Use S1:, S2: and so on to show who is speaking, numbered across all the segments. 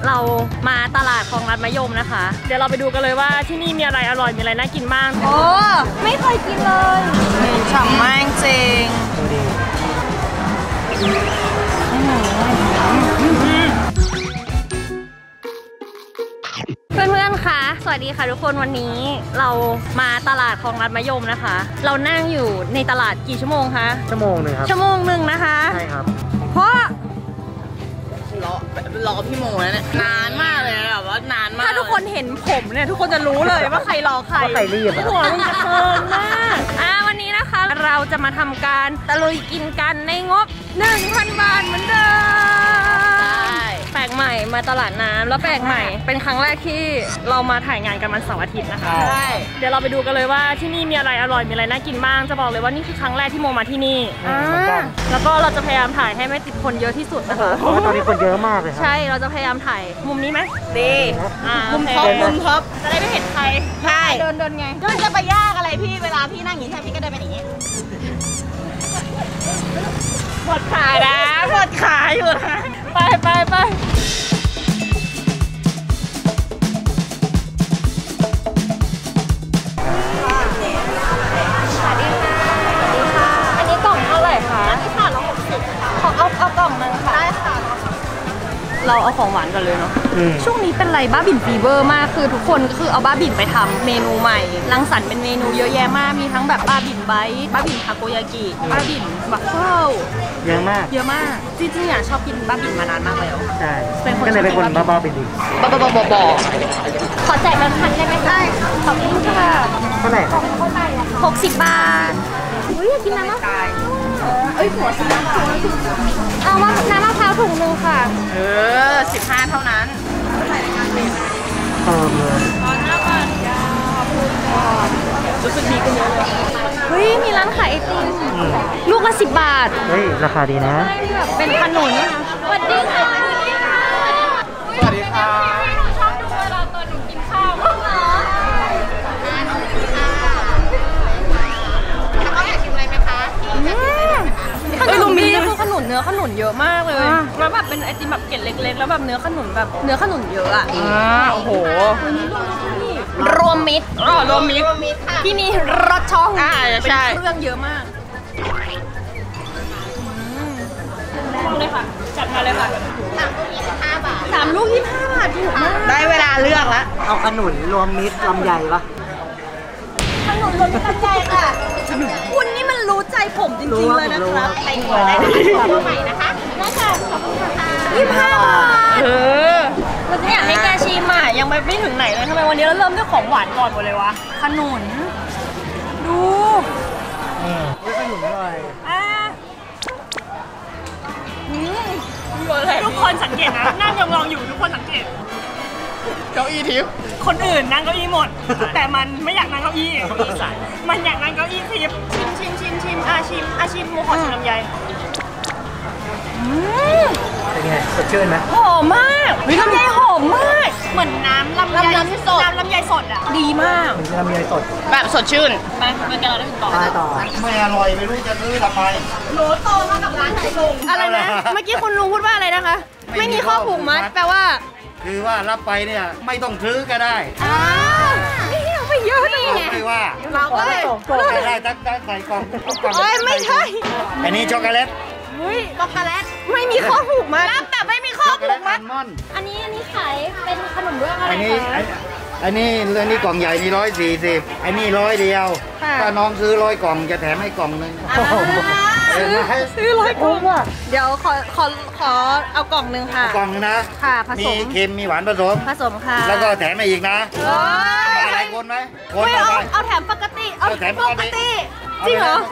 S1: เรามาตลาดคลองลัดมะยมนะคะเดี๋ยวเราไปดูกันเลยว่าที่นี่มีอะไรอร่อยมีอะไรน่ากินบ้างโอ้ไม่เคยกินเลยฉ่ำมากจริงเพื่อนๆคะสวัสดีค่ะทุกคนวันนี้เรามาตลาดคลองลัดมะยมนะคะเรานั่งอยู่ในตลาดกี่ชั่วโมงคะ
S2: ชั่วโมงนึงครับ
S1: ชั่วโมงหนึ่งนะคะ
S2: ใช่ครับ
S1: เพราะ
S3: รอพี่โมนะนานมากเลยแบบว่านานมาก
S1: ถ้าทุกคนเห็นผมเนี่ยทุกคนจะรู้เลยว่าใครรอใคร
S2: ใครรีบ
S1: หัวมันจะเกินมากวันนี้นะคะเราจะมาทำการตะลุยกินกันในงบ 1,000 บาทเหมือนเดิมแปลกใหม่มาตลาดน้ำแล้วแปลกใหม่เป็นครั้งแรกที่เรามาถ่ายงานกันวันเสาร์อาทิตย์นะคะใช่เดี๋ยวเราไปดูกันเลยว่าที่นี่มีอะไรอร่อยมีอะไรน่ากินบ้างจะบอกเลยว่านี่คือครั้งแรกที่โมมาที่นี่แล้วก็เราจะพยายามถ่ายให้ไม่ติดคนเยอะที่สุดนะคะ
S2: เพราะว่าตอนนี้คนเยอะมากเลย
S1: ใช่เราจะพยายามถ่ายมุมนี้ไหมดี
S3: มุมท็อป
S1: จะได้ไม่เห็นใคร
S3: ใช่
S1: เดินไง
S3: จะไปยากอะไรพี่เวลาพี่นั่งอย่างนี้ใช่พี่ก็เดินไปอย่างนี้
S1: ปวดขานะปวดขาอยู่นะไปสวัสดีค่ะอันนี้กล่องเท่าไหร่คะอันนี้ค่ะ160ขอเอากล่องนึงค่ะได้ค่ะเราเอาของหวานกันเลยเนาะช่วงนี้เป็นไรบ้าบิ่นฟีเวอร์มากคือทุกคนก็คือเอาบ้าบิ่นไปทำเมนูใหม่รังสรรค์เป็นเมนูเยอะแยะมากมีทั้งแบบบ้าบิ่นไบต์บ้าบิ่นทาโกยากิบ้าบิ่นบัฟเฟิล
S2: เยอะมาก
S1: จริงๆอ่ะชอบกินบ้าบิ่นมานานมากแล้ว
S2: ใช่ก็เลยเป็นคนบ้าๆบิ่นดี
S1: ขอแจก1,000ได้ไหมได้ขอบคุณค่ะ
S2: เท่าไหร่
S1: 60 บาทอุ้ยอยากกินน้ำมะพร้าวหัวสีน้ำมะพร้าวเอาว่าน้ำมะพร้าวถุงนึงค่ะ
S3: 15เท่านั้น
S2: เลย
S1: รู้สึกดีกันเยอะเลยเฮ้ยมีร้านขายไอติมลูกละ10 บาท
S2: เฮ้ยราคาดีนะ
S1: แบบเป็นขนุนสวัสดีค่ะ
S2: สวัสดีค่ะ
S1: ชอบดูเวลาตอนหนูกินข้าวเหรอขนมนี้คือขนุนเนื้อขนุนเยอะมากเลยแล้วแบบเป็นไอติมแบบเกล็ดเล็กๆแล้วแบบเนื้อขนุนแบบเนื้อขนุนเยอะอ่ะ
S3: โอ้โห
S1: รวมมิตรที่มีรสช่องเป็นเครื่องเยอะมากเลยค่ะจัดมาเลยค่ะ3 ลูก 25 บาทถูกมาก
S3: ได้เวลาเลือกแล้ว
S2: เอาขนุนรวมมิตรลำไยปะ
S1: ขนุนรวมมิตรลำไยค่ะคุณนี่มันรู้ใจผมจริงๆเลยนะครับไปก่อนได้ตัวใหม่นะคะได้ค่ะขอบคุณค่ะ25 บาทเราจะอยากให้แกชิมอ่ะยังไม่ถึงไหนเลยทำไมวันนี้เราเริ่มด้วยของหวานก่อนหมดเลยวะขนุนดู
S2: ขนุนอร่อย
S1: ทุกคนสังเกตนะนั่งยองๆอยู่ทุกคนสังเกต
S3: เก้าอี้ทิพย์
S1: คนอื่นนั่งเก้าอี้หมดแต่มันไม่อยากนั่งเก้าอี้มันอยากนั่งเก้าอี้ทิพย์ชิมโมขอชิมลำไย
S2: เป็นไงสดชื่นไหม
S1: หอมมากลำไยหอมมากเหมือนน้ำลำไยสดอ่ะดีมาก
S2: เหมือนลำไยสด
S3: แบบสดชื่น
S1: ไปกันเราได้ถึงต่อ
S2: ไม่อร่อยไม่รู้จะซื้อทำไม
S1: หนูโตมากับร้านไหนลุงอะไรนะเมื่อกี้คุณลุงพูดว่าอะไรนะคะไม่มีข้อผูกมัดแปลว่า
S2: คือว่ารับไปเนี่ยไม่ต้องซื้อก็ได้
S1: ไม่เยอะนี่ไง
S2: ไม่ว่า
S1: เราก็
S2: ได้ตั้งใส่กล่อง
S1: ไม่ใช่
S2: อันนี้ช็อกโกแลต
S1: ช็อกโกแลตไม่มีข้อผูกมัดรับแต่ไม่มีข้อผูกมัดอันนี้ขายเป็นขนมเบื้องอะไรคะ
S2: อันนี้เรื่องนี้กล่องใหญ่นี่140อันนี้100เดียวถ้าน้องซื้อ100 กล่องจะแถมให้กล่องนึง
S1: ซื้อ100 กล่องเดี๋ยวขอเอากล่องนึงค่ะ
S2: กล่องนะ
S1: ค่ะผสม
S2: มีเค็มมีหวานผส
S1: มค่ะ
S2: แล้วก็แถมมาอีกนะอะไรคนไหม
S1: คนเอาแถมปกติเอาแถมปกติจริงเหรอ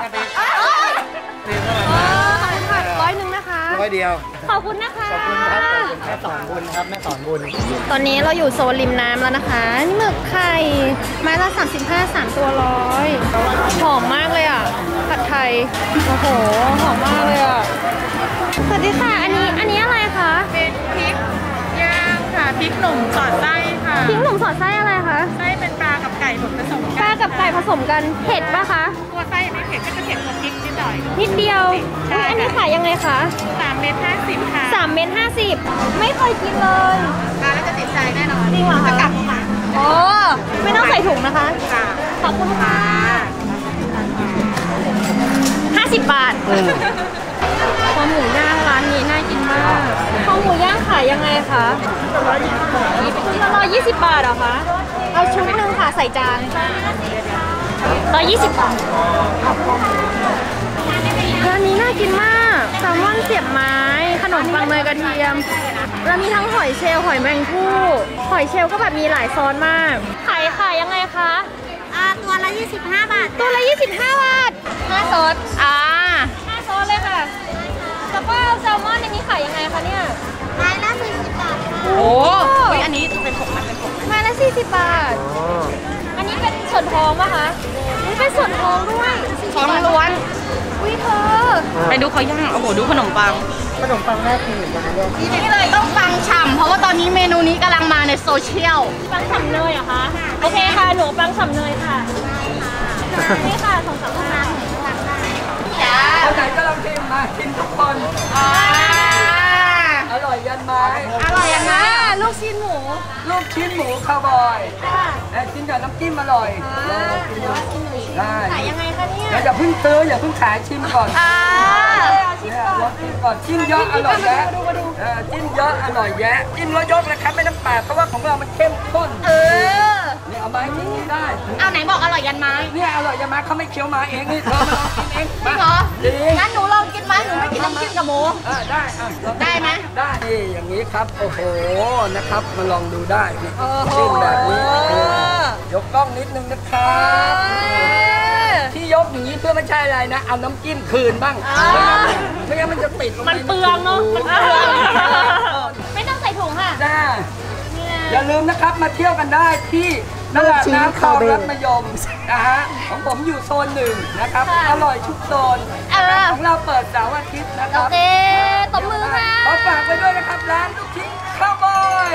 S1: 100 นึงนะคะ
S2: 100 เดียว
S1: ขอบคุณนะคะ
S2: ขอบคุณครับแม่สอนบุญครับแม่สอนบุญ
S1: ตอนนี้เราอยู่โซนริมน้ำแล้วนะคะนี่หมึกไข่ไม้ละ35 3 ตัว100หอมมากเลยอ่ะผัดไทยโอ้โหหอมมากเลยอ่ะสวัสดีค่ะอันนี้อะไรคะ
S3: เป็นพริกย่างค่ะพริกหนุ่มสอดไส้ค่ะ
S1: พริกหนุ่มสอดไส้อะไรคะ
S3: ไส้เป็นปลากับไก่ผสมกัน
S1: ปลากับไก่ผสมกันเผ็ดปะคะ
S3: ตัวไส้ไม่เผ็ดก็จะเผ็ดกว่าพริกนิดหน่อย
S1: นิดเดียวอันนี้ขายยังไงคะ
S3: 3 เม็ด 50ค่ะ
S1: 3 เม็ด 50ไม่เคยกินเลยริงเหรอคะโอ้ไม่ต้องใส่ถุงนะคะขอบคุณค่ะ50 บาทคอหมูย่างร้านนี้น่ากินมากคอหมูย่างขายยังไงคะ120 บาทเหรอคะเอาชุดนึงค่ะใส่จาน120 บาทร้านนี้น่ากินมากแซลมอนเสียบไม้ขนมปังเนยกระเทียมแล้วมีทั้งหอยเชลล์หอยแมงผู้หอยเชลล์ก็แบบมีหลายซอสมากขายยังไงคะ
S4: ตัวละ25 บาท
S1: ตัวละ25 บาท5 ซอส5 ซอสเลยค่ะแล้วก็แซลมอนในนี้ขายยังไงคะเนี่ย
S4: ไม้ละ40 บาท
S1: โอ้ยอันนี้เป็นผงไม้ละ40 บาทอันนี้เป็นส่วนท้องป่ะคะนี่เป็นส่วนท้องด้วยท้องล้วนอุ้ยเธอไปดูเขาย่างโอ้โหดูขนมปัง
S2: น่ากินเหมือนกันนะเนี่ย
S1: นี่เลยต้องปังฉ่ำเพราะว่าตอนนี้เมนูนี้กำลังมาในโซเชียลปังฉ่ำเนยเหรอคะโอเคค่ะหนูปังฉ่ำเนยค่ะนี่ค่ะ2-3 พัน
S5: คนไหนก็ลองชิมมาชิมทุกคนอร่อยยันไม้
S1: ลูกชิ้นหมู
S5: คาวบอยกินกับน้ำจิ้มอร่อยได้
S1: ขายยังไงคะเนี่ย
S5: อย่าเพิ่งซื้ออย่าเพิ่งขายชิมก่อนจิ้มเยอะอร่อยแยะจิ้มเยอะอร่อยแยะจิ้มแล้วยกเลยครับไม่ต้องแปดเพราะว่าของเรามันเข้มข้นนี่เอาไม้ที่นี่ได้
S1: เอาไหนบอกอร่อยยันไม้
S5: เนี่ยอร่อยยันไม้เขาไม่เคี้ยวมาเองนี่เธอมาลองกินเอง
S1: มางั้นหนูลองกินไม้หนูไม่กินน้ำจิ้มกับหมูได้ไหม
S5: ได้อย่างนี้ครับโอ้โหนะครับมาลองดูได้จิ้มแบบนี้ยกกล้องนิดนึงนะครับที่ยกอย่างนี้เพื่อไม่ใช่อะไรนะเอาน้ำจิ้มคืนบ้างไม่งั้นมันจะติด
S1: มันเปลืองเนาะไม่ต้องใส่ถุงค่ะ
S5: ได้อย่าลืมนะครับมาเที่ยวกันได้ที่ตลาดน้ำคลองรัตมยมนะฮะของผมอยู่โซน1นะครับอร่อยทุกโซนของเราเปิดเสาร์อาทิตย์นะครับ
S1: โอเคตบมือค่ะ
S5: ขอฝากไปด้วยนะครับร้านลูกชิ้นข้าวบอย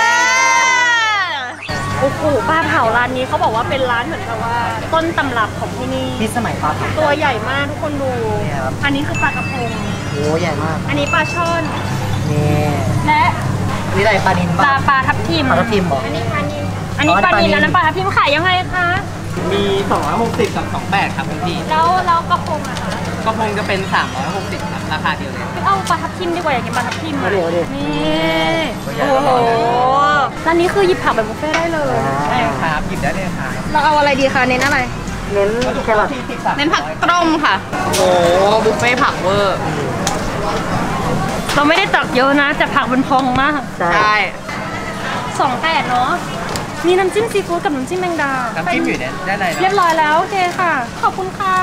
S1: โอ้โหปลาเผาร้านนี้เขาบอกว่าเป็นร้านเหมือนกับว่าต้นตำรับของที่นี่
S2: ที่สมัยปลาเผา
S1: ตัวใหญ่มากทุกคนดูอันนี้คือปลากระพง
S2: โอ้ใหญ่มาก
S1: อันนี้ปลาช่อน
S2: นี่
S1: และ
S2: นี่อะไรปลานิล
S1: ปลาทับทิม
S2: บอก
S1: อันนี้ปลานิลแล้วน้ำปลาทับทิมขายยังไงคะ
S6: มี260กับ28ครับคุณพี่
S1: แล้วกระพงอะคะ
S6: กระพงจะเป็น360ครับราคาเดียวเลย
S1: เอาปลาทับทิมดีกว่าอยากกินปลาทับทิมนี่โอ้โหร้านนี้คือหยิบผักแบบบุฟเฟ่ได้เลย
S6: ครับหยิบได้เลยค่ะ
S1: เราเอาอะไรดีคะเน้นอะไร
S2: เน้นแครอท
S1: เน้นผักต้มค่ะโอ้บุฟเฟ่ผักเวอร์เราไม่ได้ตักเยอะนะแต่ผักมันพองมาก
S2: ใช่
S1: 28เนาะมีน้ำจิ้มซีฟู้ดกับน้ำจิ้มแมงดา
S6: น้ำจิ้มอยู่ได้เลย
S1: เรียบร้อยแล้วโอเคค่ะขอบคุณค่ะ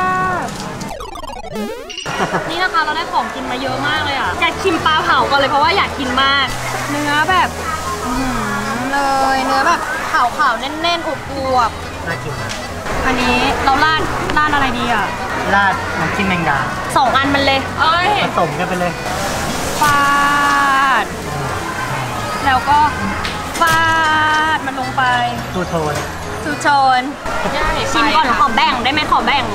S1: นี่นะคะเราได้ของกินมาเยอะมากเลยอ่ะอยากชิมปลาเผาก่อนเลยเพราะว่าอยากกินมากเนื้อแบบเลยเนื้อแบบขาวๆแน่นๆอวบ
S2: ๆน่ากินมาก
S1: อันนี้เราราดอะไรดีอ่ะ
S2: ราดน้ำจิ้มแมงดา
S1: 2 อันมันเลย
S2: ผสมกันไปเลย
S1: ฟาดแล้วก็ฟาดมันลงไป
S2: ทูโทน
S1: ชิมก่อนขอแบ่งได้ไหมขอแบ่ง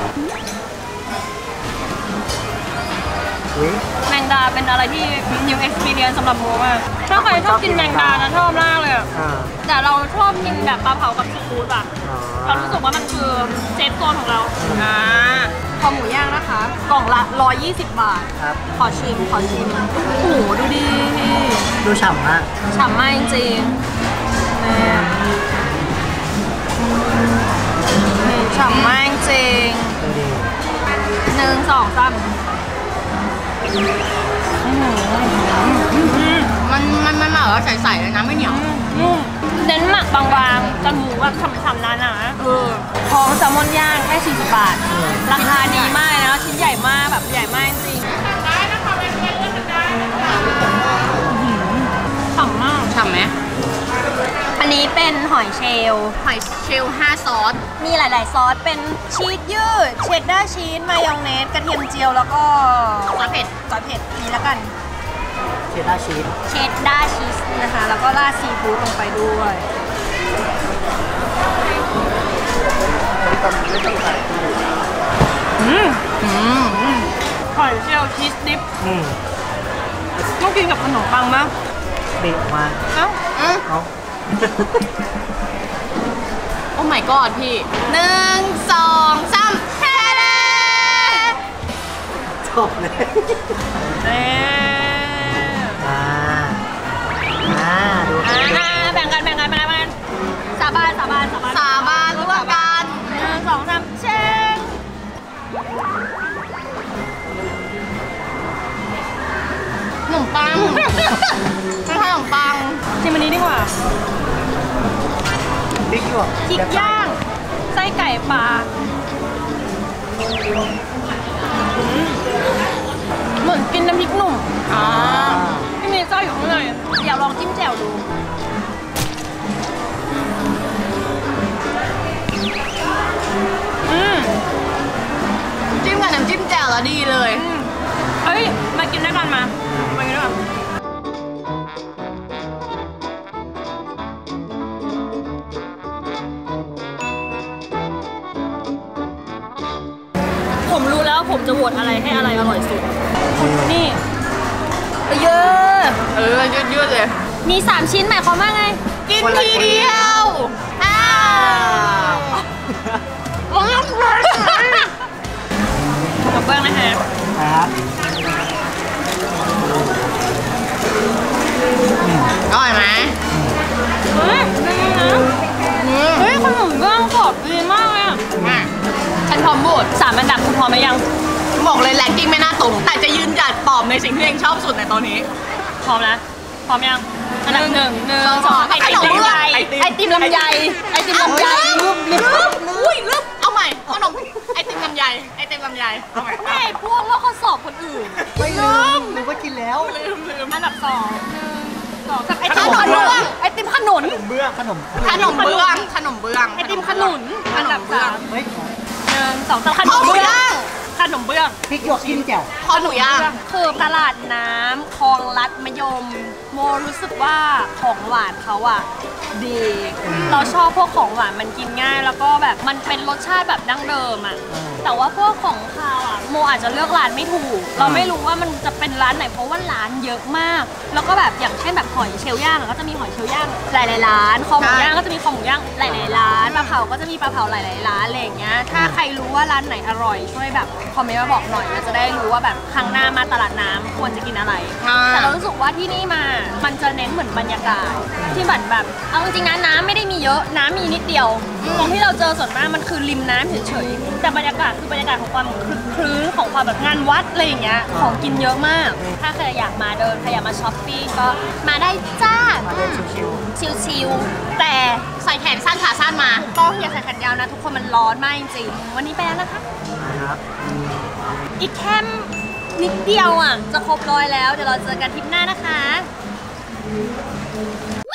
S1: แมงดาเป็นอะไรที่ new experience สำหรับโมมากถ้าใครชอบกินแมงดานะชอบมากเลยแต่เราชอบกินแบบปลาเผากับซีฟู้ดอ่ะเรารู้สึกว่ามันคือเซฟโซนของเราคอหมูย่างนะคะกล่องละ120 บาทขอชิมโอ้โหดูดี
S2: ดูฉ่ำมาก
S1: จริงฉ่ำมากจริง1 2 3มันแบบว่าใสๆเลยนะไม่เหนียวเน้นหมักบางๆจนหมูแบบฉ่ำๆนะท้องแซลมอนย่างแค่40 บาทราคาดีมากนะชิ้นใหญ่มากแบบใหญ่มากจริงฉ่ำมากฉ่ำไหมอันนี้เป็นหอยเชลล์5 ซอสมีหลายๆซอสเป็นชีสยืดเชดดาร์ชีสมายองเนสกระเทียมเจียวแล้วก็ซอสเผ็ดนี้แล้วกัน
S2: เชดดาร์ชีส
S1: นะคะแล้วก็ราดซีฟู้ดลงไปด้วยหอยเชลล์ชีสดิปต้องกินกับขนมปังมั้ย
S2: เบะมา
S3: โอ้ my god พี่1 2 3แท้เลย
S2: จบเลย ดู
S1: แบ่งกันสาบานร่วมกัน1 2 3เชง
S3: ขนมปังไม่ใช่ขนมปัง
S1: ชิมอันนี้ดีกว่า
S2: พริกหยวก
S1: พริกย่างไส้ไก่ปลาเหมือนกินน้ำพริกหนุ่มที่มีไส้อยู่ข้างในอยากลองจิ้มแจ่วดู
S3: จิ้มกับน้ำจิ้มแจ่วแล้วดีเลย
S1: เฮ้ยมากินด้วยกันมากินด้วยกันผมรู้แล้วผมจะโหวตอะไรให้อะไรอร่อยสุดนี่เยอะ
S3: ยืดเลย
S1: มี3ชิ้นหมายความว่าไง
S3: กินทีเดียวอ้าว
S1: กับเบื้องนะคะ
S2: ครับ
S3: อร่อยไหม
S1: เฮ้ยเฮ้ยขนมเบื้องกรอบดีมากเลยอ่ะ
S3: ฉันพร้อมบูด
S1: 3 อันดับคุณพร้อมไหมยัง
S3: บอกเลยแรงกิ้งไม่น่าตรงแต่จะยืนหยัดตอบในสิ่งที่เองชอบสุดในตอนนี้
S1: พร้อมนะพร้อมยังอันดับ1 1 2ไอติมลำไยไอติมลำไยไอติมลำไยลืม
S3: อุ้ยลืมเอาใหม่ขนมไอติมลำไยไอติมลำไยเอาใหม่
S1: ไม่พวกเราข้อสอบคนอื่น
S2: ไม่ลืมนึกว่ากินแล้ว
S1: อันดับ2 1 2 3ไอติมขนุนไอติมขนุน
S2: เบื้องขนม
S3: ขนมเบื้องขนมเบื้อง
S1: ไอติมขนุนอันดับ3
S2: เฮ้ย
S1: 1 2 3ขนมเบื้องขนมเบื้อง
S2: พริกหยวกจิ้มแจ่ว
S3: คอหนูย่าง
S1: คือตลาดน้ำคลองลัดมะยม โมรู้สึกว่าของหวานเขาอะดี เราชอบพวกของหวานมันกินง่าย แล้วก็แบบมันเป็นรสชาติแบบดั้งเดิมอะแต่ว่าพวกของคาวอะโมอาจจะเลือกร้านไม่ถูก เราไม่รู้ว่ามันจะเป็นร้านไหนเพราะว่าร้านเยอะมาก แล้วก็แบบอย่างเช่นแบบหอยเชลล์ย่างอะก็จะมีหอยเชลล์ย่างหลายๆร้านคอหมูย่างก็จะมีคอหมูย่างหลายๆร้านปลาเผาก็จะมีปลาเผาหลายๆร้านอะไรอย่างเงี้ยถ้าใครรู้ว่าร้านไหนอร่อยช่วยแบบคอมเมนต์มาบอกหน่อยเราจะได้รู้ว่าแบบครั้งหน้ามาตลาดน้ำควรจะกินอะไร แต่เรารู้สึกว่าที่นี่มามันจะเน้นเหมือนบรรยากาศที่เหมือนแบบเอาจริงๆนะน้ำไม่ได้มีเยอะน้ำมีนิดเดียวตรงที่เราเจอส่วนมากมันคือริมน้ำเฉยๆแต่บรรยากาศคือบรรยากาศของความคลึกคลื้นของความแบบงานวัดอะไรอย่างเงี้ยของกินเยอะมาก ถ้าใครอยากมาเดินใครอยากมาช้อปปิ้งก็มาได้จ้าชิวๆแต่
S3: ใส่แขนสั้นขาสั้นมา
S1: ต้องอย่าใส่แขนยาวนะทุกคนมันร้อนมากจริงๆวันนี้ไปแล้วนะคะ
S2: ครับ
S1: อีกแค่นิดเดียวอ่ะจะครบ100แล้วเดี๋ยวเราเจอกันทริปหน้านะคะ